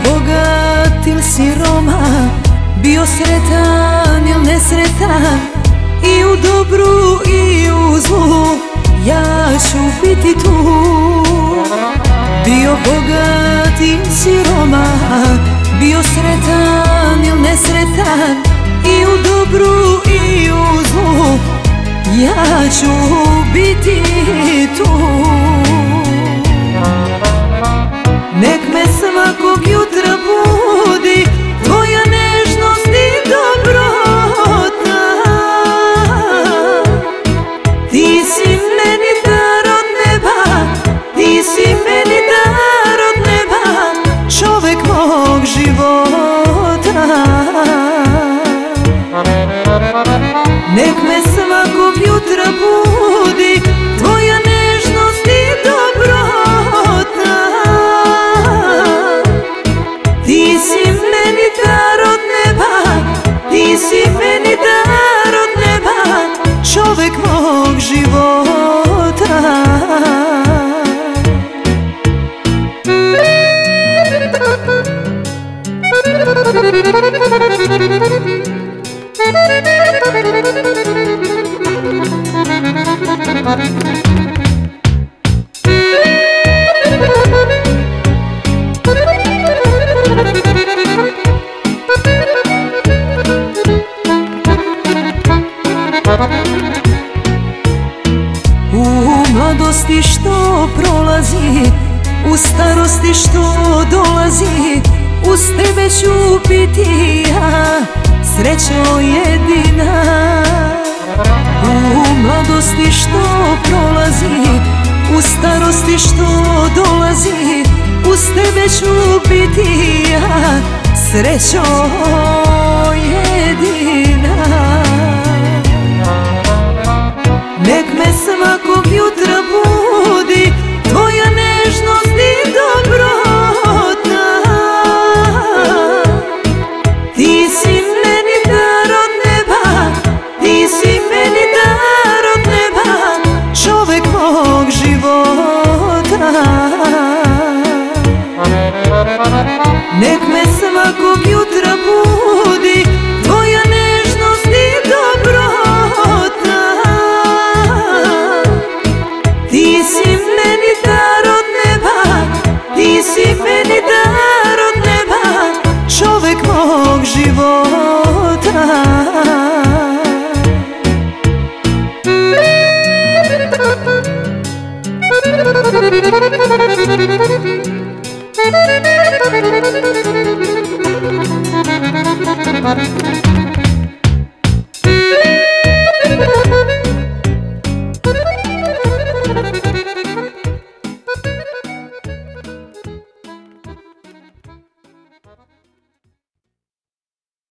bogat il siroma, bio sretan il nesretan, i u dobru i u zlu ja ću biti tu. Bio bogat il siroma, bio sretan il nesretan, i u dobru i u zlu ja ću biti tu. Nek me svakog jutra budi tvoja nežnost i dobrota. Ti si meni dar od neba, ti si meni dar od neba, čovek mog života. Nek me svakog jutra budi tvoja nežnost i dobrota. Ti si meni dar od neba, ti si meni dar od neba, čovek mog života. U mladosti što prolazi, u starosti što dolazi, uz tebe ću biti ja, srećo jedina. U mladosti što prolazi, u starosti što dolazi, uz tebe ću biti ja, srećo jedina. Nek me svakog jutra budi tvoja nežnost i dobrota. Ti si meni dar od neba, ti si meni dar od neba, čovek mog života. Nek me svakog jutra budi